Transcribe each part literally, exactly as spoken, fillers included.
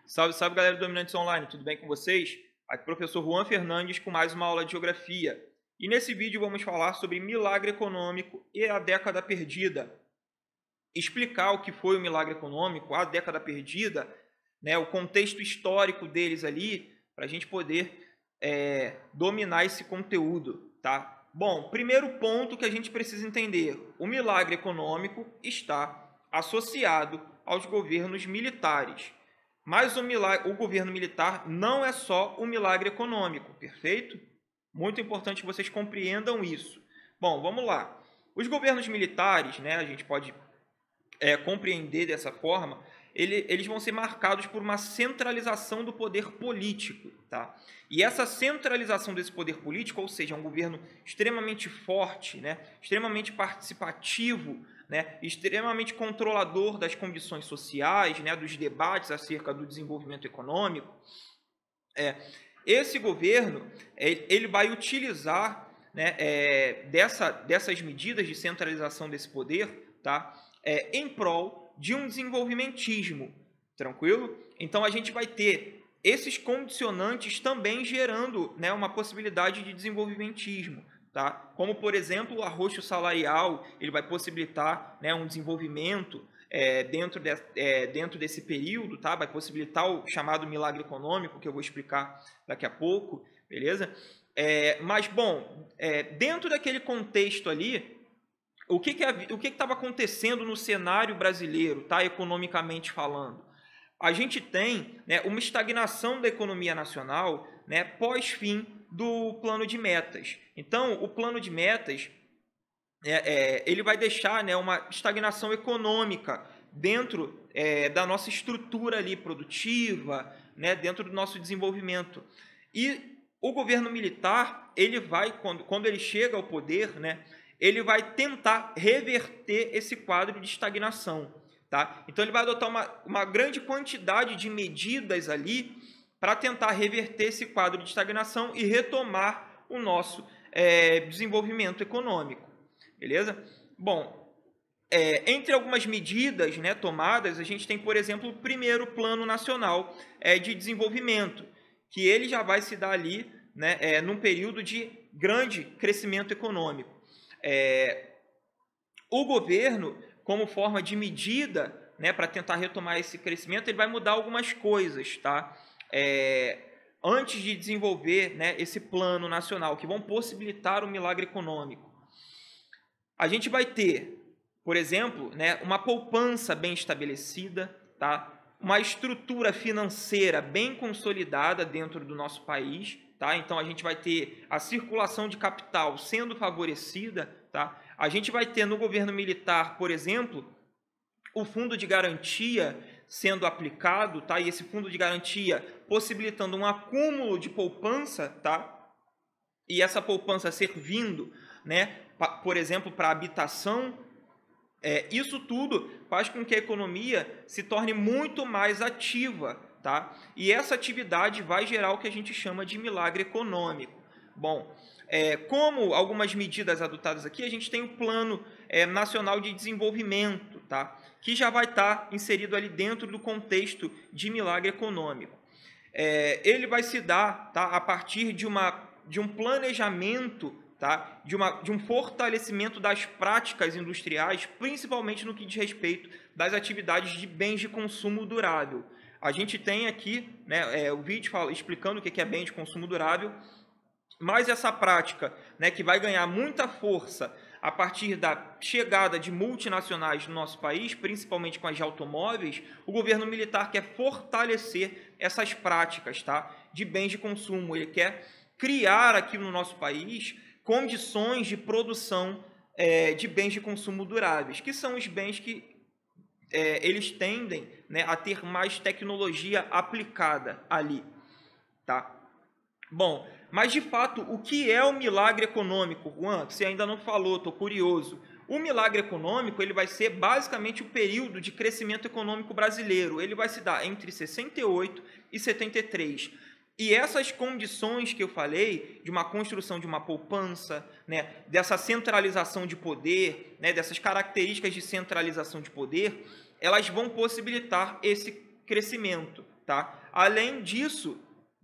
Salve, salve, galera do Dominantes Online, tudo bem com vocês? Aqui é o professor Juan Fernandes com mais uma aula de Geografia. E nesse vídeo vamos falar sobre milagre econômico e a década perdida. Explicar o que foi o milagre econômico, a década perdida, né, o contexto histórico deles ali, para a gente poder é, dominar esse conteúdo, tá? Bom, primeiro ponto que a gente precisa entender, o milagre econômico está associado aos governos militares. Mas o, milagre, o governo militar não é só o milagre econômico, perfeito? Muito importante que vocês compreendam isso. Bom, vamos lá. Os governos militares, né, a gente pode é, compreender dessa forma, ele, eles vão ser marcados por uma centralização do poder político. Tá? E essa centralização desse poder político, ou seja, um governo extremamente forte, né, extremamente participativo, né, extremamente controlador das condições sociais, né, dos debates acerca do desenvolvimento econômico, é, esse governo ele vai utilizar, né, é, dessa, dessas medidas de centralização desse poder, tá, é, em prol de um desenvolvimentismo, tranquilo? Então a gente vai ter esses condicionantes também gerando, né, uma possibilidade de desenvolvimentismo. Tá? Como, por exemplo, o arroxo salarial, ele vai possibilitar, né, um desenvolvimento é, dentro, de, é, dentro desse período, tá? Vai possibilitar o chamado milagre econômico, que eu vou explicar daqui a pouco, beleza? É, mas, bom, é, dentro daquele contexto ali, o que que o que estava acontecendo no cenário brasileiro, tá? Economicamente falando? A gente tem, né, uma estagnação da economia nacional, né, pós-fim do plano de metas. Então, o plano de metas é, é, ele vai deixar, né, uma estagnação econômica dentro é, da nossa estrutura ali produtiva, né, dentro do nosso desenvolvimento. E o governo militar, ele vai, quando, quando ele chega ao poder, né, ele vai tentar reverter esse quadro de estagnação. Tá? Então, ele vai adotar uma, uma grande quantidade de medidas ali para tentar reverter esse quadro de estagnação e retomar o nosso é, desenvolvimento econômico. Beleza? Bom, é, entre algumas medidas, né, tomadas, a gente tem, por exemplo, o primeiro Plano Nacional é, de Desenvolvimento, que ele já vai se dar ali, né, é, num período de grande crescimento econômico. É, o governo, como forma de medida, né, para tentar retomar esse crescimento, ele vai mudar algumas coisas, tá? É, antes de desenvolver, né, esse plano nacional, que vão possibilitar o milagre econômico. A gente vai ter, por exemplo, né, uma poupança bem estabelecida, tá? Uma estrutura financeira bem consolidada dentro do nosso país, tá? Então, a gente vai ter a circulação de capital sendo favorecida, tá? A gente vai ter no governo militar, por exemplo, o fundo de garantia sendo aplicado, tá? E esse fundo de garantia possibilitando um acúmulo de poupança, tá? E essa poupança servindo, né, por exemplo, para habitação. É, isso tudo faz com que a economia se torne muito mais ativa, tá? E essa atividade vai gerar o que a gente chama de milagre econômico. Bom, é, como algumas medidas adotadas aqui, a gente tem o Plano é, Nacional de Desenvolvimento, tá? Que já vai estar inserido ali dentro do contexto de milagre econômico. É, ele vai se dar, tá, a partir de, uma, de um planejamento, tá, de, uma, de um fortalecimento das práticas industriais, principalmente no que diz respeito das atividades de bens de consumo durável. A gente tem aqui, né, é, o vídeo fala, explicando o que é bem de consumo durável, mas essa prática, né, que vai ganhar muita força a partir da chegada de multinacionais no nosso país, principalmente com as de automóveis, o governo militar quer fortalecer essas práticas, tá, de bens de consumo. Ele quer criar aqui no nosso país condições de produção é, de bens de consumo duráveis, que são os bens que é, eles tendem, né, a ter mais tecnologia aplicada ali. Tá? Bom, mas de fato, o que é o milagre econômico, Juan? Você ainda não falou, estou curioso. O milagre econômico ele vai ser basicamente o período de crescimento econômico brasileiro. Ele vai se dar entre sessenta e oito e setenta e três. E essas condições que eu falei, de uma construção de uma poupança, né, dessa centralização de poder, né, dessas características de centralização de poder, elas vão possibilitar esse crescimento, tá? Além disso,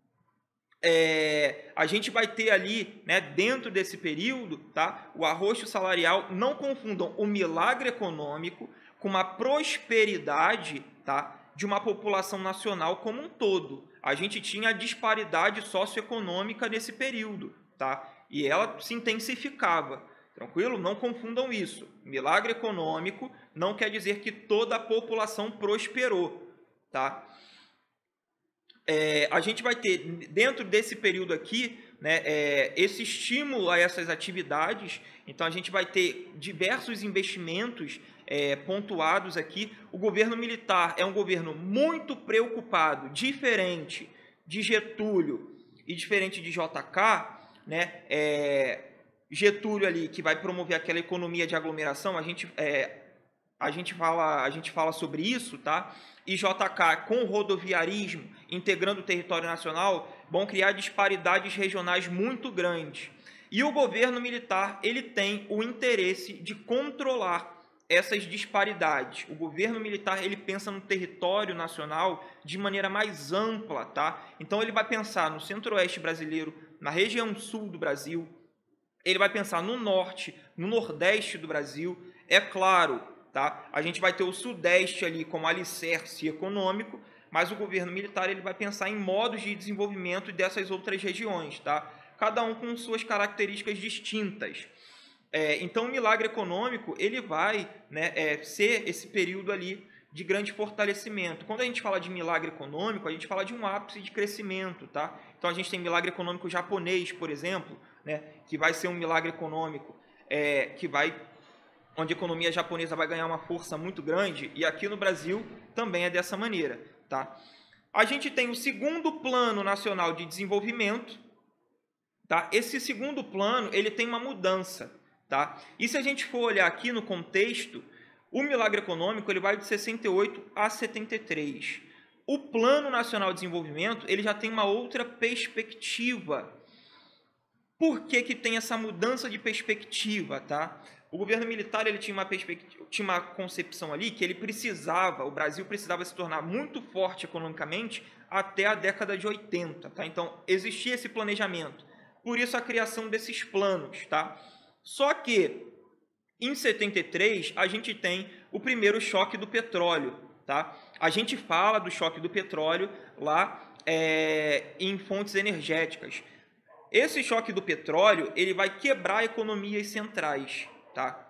é, a gente vai ter ali, né, dentro desse período, tá, o arroxo salarial. Não confundam o milagre econômico com uma prosperidade, tá, de uma população nacional como um todo. A gente tinha a disparidade socioeconômica nesse período, tá? E ela se intensificava. Tranquilo? Não confundam isso. Milagre econômico não quer dizer que toda a população prosperou, tá? É, a gente vai ter, dentro desse período aqui, né, é, esse estímulo a essas atividades. Então, a gente vai ter diversos investimentos é, pontuados aqui. O governo militar é um governo muito preocupado, diferente de Getúlio e diferente de J K, né? É, Getúlio ali, que vai promover aquela economia de aglomeração, a gente, é, a gente, fala, a gente fala sobre isso, tá? E J K, com o rodoviarismo, integrando o território nacional, vão criar disparidades regionais muito grandes. E o governo militar, ele tem o interesse de controlar essas disparidades. O governo militar, ele pensa no território nacional de maneira mais ampla, tá? Então, ele vai pensar no centro-oeste brasileiro, na região sul do Brasil, ele vai pensar no norte, no nordeste do Brasil. É claro, tá? A gente vai ter o sudeste ali como alicerce econômico, mas o governo militar, ele vai pensar em modos de desenvolvimento dessas outras regiões, tá? Cada um com suas características distintas. É, então, o milagre econômico, ele vai, né, é, ser esse período ali de grande fortalecimento. Quando a gente fala de milagre econômico, a gente fala de um ápice de crescimento, tá? Então, a gente tem milagre econômico japonês, por exemplo, né, que vai ser um milagre econômico é, que vai, onde a economia japonesa vai ganhar uma força muito grande, e aqui no Brasil também é dessa maneira, tá? A gente tem o segundo Plano Nacional de Desenvolvimento, tá? Esse segundo plano, ele tem uma mudança, tá? E se a gente for olhar aqui no contexto, o milagre econômico, ele vai de sessenta e oito a setenta e três. O Plano Nacional de Desenvolvimento, ele já tem uma outra perspectiva. Por que que tem essa mudança de perspectiva, tá? O governo militar, ele tinha uma perspectiva, tinha uma concepção ali que ele precisava, o Brasil precisava se tornar muito forte economicamente até a década de oitenta, tá? Então, existia esse planejamento. Por isso a criação desses planos, tá? Só que em setenta e três a gente tem o primeiro choque do petróleo, tá? A gente fala do choque do petróleo lá é, em fontes energéticas. Esse choque do petróleo, ele vai quebrar economias centrais, tá?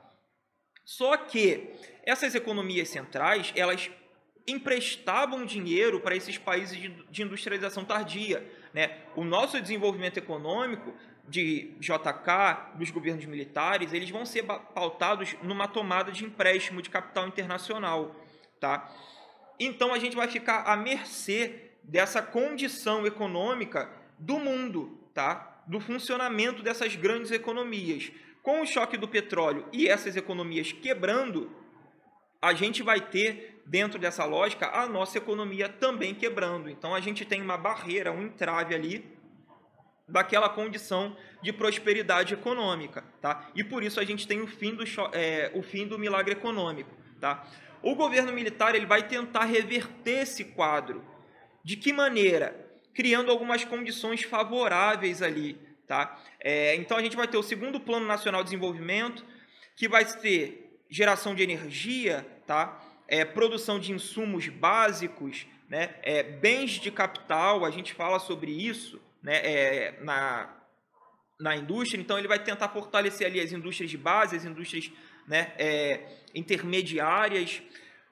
Só que essas economias centrais, elas emprestavam dinheiro para esses países de industrialização tardia, né? O nosso desenvolvimento econômico de J K, dos governos militares, eles vão ser pautados numa tomada de empréstimo de capital internacional, tá? Então, a gente vai ficar à mercê dessa condição econômica do mundo, tá? Do funcionamento dessas grandes economias. Com o choque do petróleo e essas economias quebrando, a gente vai ter, dentro dessa lógica, a nossa economia também quebrando. Então, a gente tem uma barreira, um entrave ali daquela condição de prosperidade econômica, tá? E por isso a gente tem o fim do, é, o fim do milagre econômico, tá? O governo militar, ele vai tentar reverter esse quadro. De que maneira? Criando algumas condições favoráveis ali, tá? É, então, a gente vai ter o segundo Plano Nacional de Desenvolvimento, que vai ter geração de energia, tá? É, produção de insumos básicos, né? É, bens de capital, a gente fala sobre isso, né? É, na, na indústria. Então, ele vai tentar fortalecer ali as indústrias de base, as indústrias, né, é, intermediárias.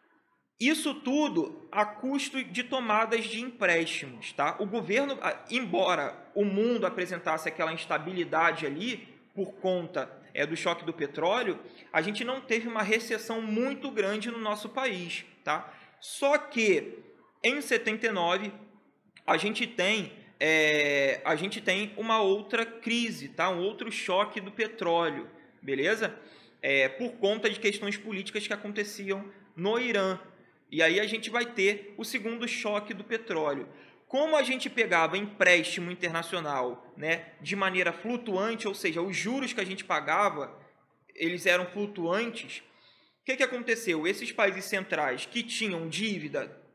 Isso tudo a custo de tomadas de empréstimos, tá? O governo, embora o mundo apresentasse aquela instabilidade ali por conta é, do choque do petróleo, a gente não teve uma recessão muito grande no nosso país, tá? Só que em setenta e nove a gente tem é, a gente tem uma outra crise, tá? Um outro choque do petróleo, beleza? É, por conta de questões políticas que aconteciam no Irã. E aí a gente vai ter o segundo choque do petróleo. Como a gente pegava empréstimo internacional, né, de maneira flutuante, ou seja, os juros que a gente pagava, eles eram flutuantes, o que, que aconteceu? Esses países centrais que tinham dívida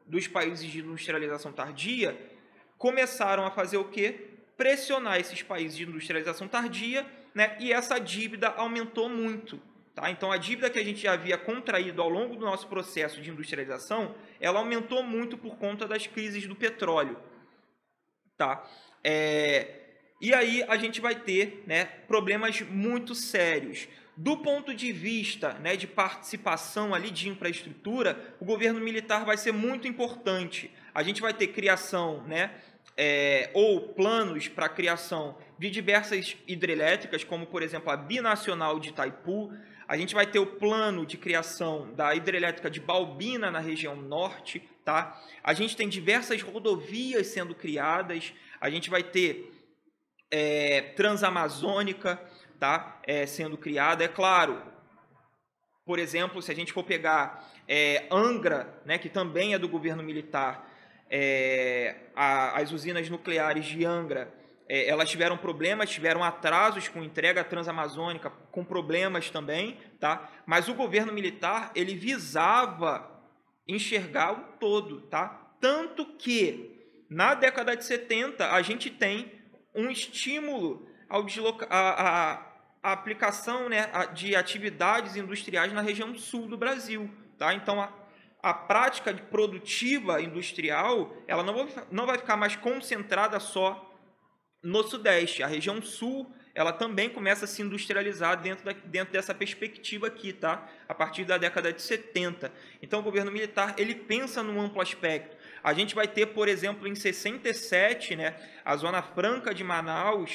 dos países de industrialização tardia começaram a fazer o quê? Pressionar esses países de industrialização tardia, né? E essa dívida aumentou muito. Tá? Então, a dívida que a gente já havia contraído ao longo do nosso processo de industrialização, ela aumentou muito por conta das crises do petróleo. Tá? É... E aí a gente vai ter, né, problemas muito sérios. Do ponto de vista, né, de participação ali de infraestrutura, o governo militar vai ser muito importante. A gente vai ter criação, né, é, ou planos para a criação de diversas hidrelétricas, como, por exemplo, a Binacional de Itaipu. A gente vai ter o plano de criação da hidrelétrica de Balbina, na região norte. Tá? A gente tem diversas rodovias sendo criadas. A gente vai ter é, Transamazônica, tá? é, sendo criada. É claro, por exemplo, se a gente for pegar é, Angra, né, que também é do governo militar, é, a, as usinas nucleares de Angra, é, elas tiveram problemas, tiveram atrasos com entrega transamazônica, com problemas também, tá? Mas o governo militar, ele visava enxergar o todo, tá? Tanto que, na década de setenta, a gente tem um estímulo ao desloca a, a, a aplicação, né, de atividades industriais na região sul do Brasil. Tá? Então, a, a prática produtiva industrial ela não, vai, não vai ficar mais concentrada só no Sudeste. A região sul ela também começa a se industrializar dentro, da, dentro dessa perspectiva aqui, tá? A partir da década de setenta. Então, o governo militar ele pensa num amplo aspecto. A gente vai ter, por exemplo, em sessenta e sete, né, a Zona Franca de Manaus,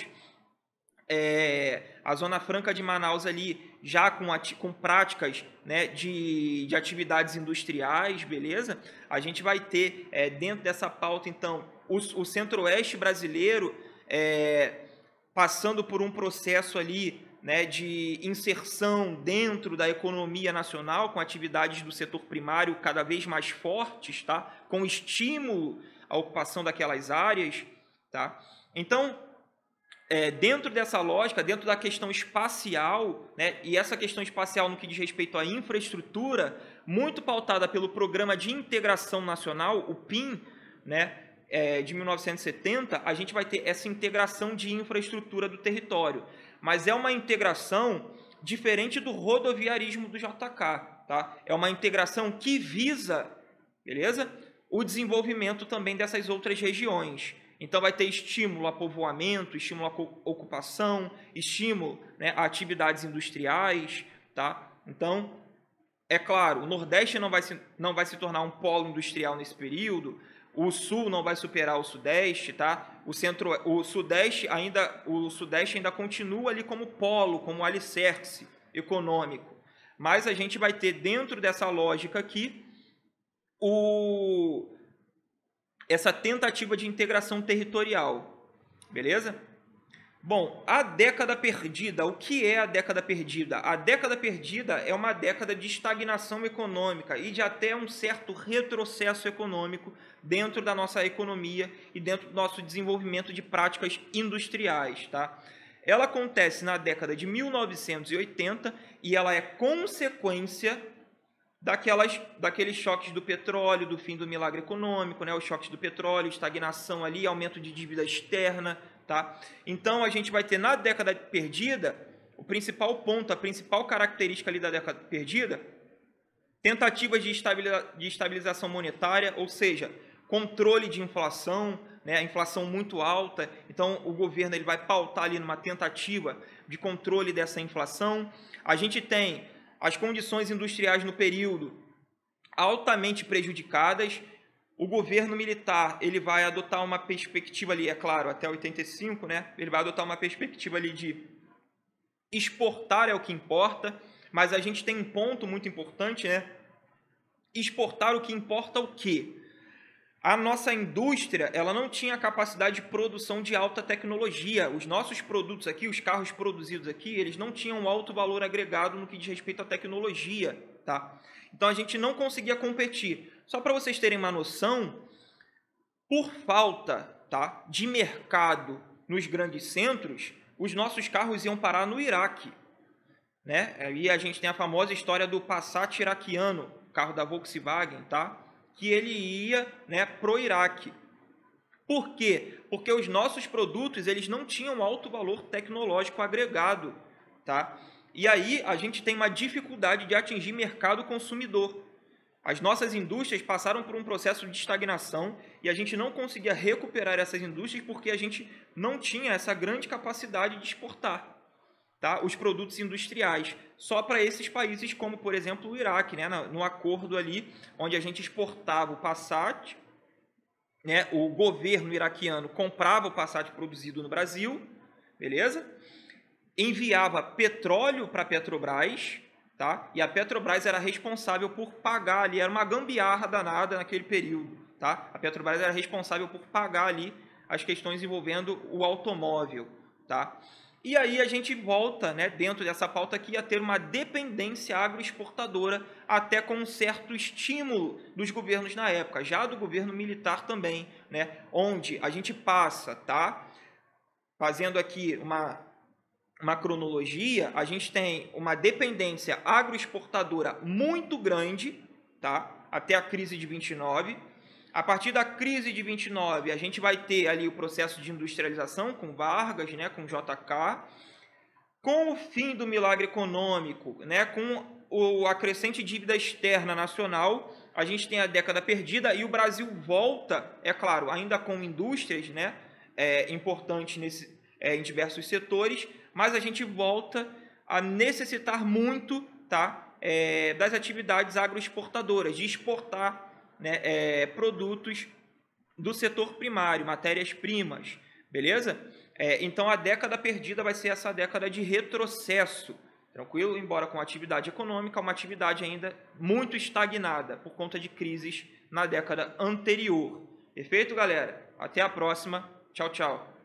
é, a Zona Franca de Manaus ali já com, com práticas, né, de, de atividades industriais, beleza? A gente vai ter é, dentro dessa pauta, então, o, o Centro-Oeste brasileiro é, passando por um processo ali, né, de inserção dentro da economia nacional, com atividades do setor primário cada vez mais fortes, tá? Com estímulo à ocupação daquelas áreas. Tá? Então, é, dentro dessa lógica, dentro da questão espacial, né, e essa questão espacial no que diz respeito à infraestrutura, muito pautada pelo Programa de Integração Nacional, o P I N, né, é, de mil novecentos e setenta, a gente vai ter essa integração de infraestrutura do território. Mas é uma integração diferente do rodoviarismo do J K. Tá? É uma integração que visa, beleza? O desenvolvimento também dessas outras regiões. Então, vai ter estímulo a povoamento, estímulo a ocupação, estímulo, né, a atividades industriais. Tá? Então, é claro, o Nordeste não vai, se, não vai se tornar um polo industrial nesse período, o Sul não vai superar o Sudeste, tá? O centro, o Sudeste ainda, o Sudeste ainda continua ali como polo, como alicerce econômico. Mas a gente vai ter dentro dessa lógica aqui o, essa tentativa de integração territorial, beleza? Bom, a década perdida, o que é a década perdida? A década perdida é uma década de estagnação econômica e de até um certo retrocesso econômico dentro da nossa economia e dentro do nosso desenvolvimento de práticas industriais. Tá? Ela acontece na década de mil novecentos e oitenta e ela é consequência daquelas, daqueles choques do petróleo, do fim do milagre econômico, né? Os choques do petróleo, estagnação ali, aumento de dívida externa. Tá? Então, a gente vai ter na década perdida, o principal ponto, a principal característica ali da década perdida, tentativas de, estabiliza de estabilização monetária, ou seja, controle de inflação, né? A inflação muito alta, então o governo ele vai pautar ali numa tentativa de controle dessa inflação. A gente tem as condições industriais no período altamente prejudicadas. O governo militar ele vai adotar uma perspectiva ali, é claro, até oitenta e cinco, né? Ele vai adotar uma perspectiva ali de exportar é o que importa, mas a gente tem um ponto muito importante, né? Exportar o que importa o quê? A nossa indústria ela não tinha capacidade de produção de alta tecnologia. Os nossos produtos aqui, os carros produzidos aqui, eles não tinham alto valor agregado no que diz respeito à tecnologia. Tá? Então, a gente não conseguia competir. Só para vocês terem uma noção, por falta, tá, de mercado nos grandes centros, os nossos carros iam parar no Iraque. Né? E a gente tem a famosa história do Passat iraquiano, carro da Volkswagen. Tá? que ele ia, né, para o Iraque. Por quê? Porque os nossos produtos eles não tinham alto valor tecnológico agregado, tá? E aí a gente tem uma dificuldade de atingir mercado consumidor. As nossas indústrias passaram por um processo de estagnação e a gente não conseguia recuperar essas indústrias porque a gente não tinha essa grande capacidade de exportar, tá, os produtos industriais só para esses países como, por exemplo, o Iraque, né, no acordo ali onde a gente exportava o Passat, né, o governo iraquiano comprava o Passat produzido no Brasil, beleza? Enviava petróleo para a Petrobras, tá? E a Petrobras era responsável por pagar ali, era uma gambiarra danada naquele período, tá? A Petrobras era responsável por pagar ali as questões envolvendo o automóvel, tá? E aí a gente volta, né, dentro dessa pauta aqui, a ter uma dependência agroexportadora, até com um certo estímulo dos governos na época, já do governo militar também, né, onde a gente passa, tá, fazendo aqui uma, uma cronologia, a gente tem uma dependência agroexportadora muito grande, tá, até a crise de vinte e nove. A partir da crise de vinte e nove, a gente vai ter ali o processo de industrialização com Vargas, né, com J K. Com o fim do milagre econômico, né, com o, a crescente dívida externa nacional, a gente tem a década perdida e o Brasil volta, é claro, ainda com indústrias, né, é, importantes nesse, é, em diversos setores, mas a gente volta a necessitar muito, tá, é, das atividades agroexportadoras, de exportar, né, é, produtos do setor primário, matérias-primas, beleza? É, então a década perdida vai ser essa década de retrocesso, tranquilo? Embora com atividade econômica, uma atividade ainda muito estagnada por conta de crises na década anterior. Perfeito, galera? Até a próxima. Tchau, tchau.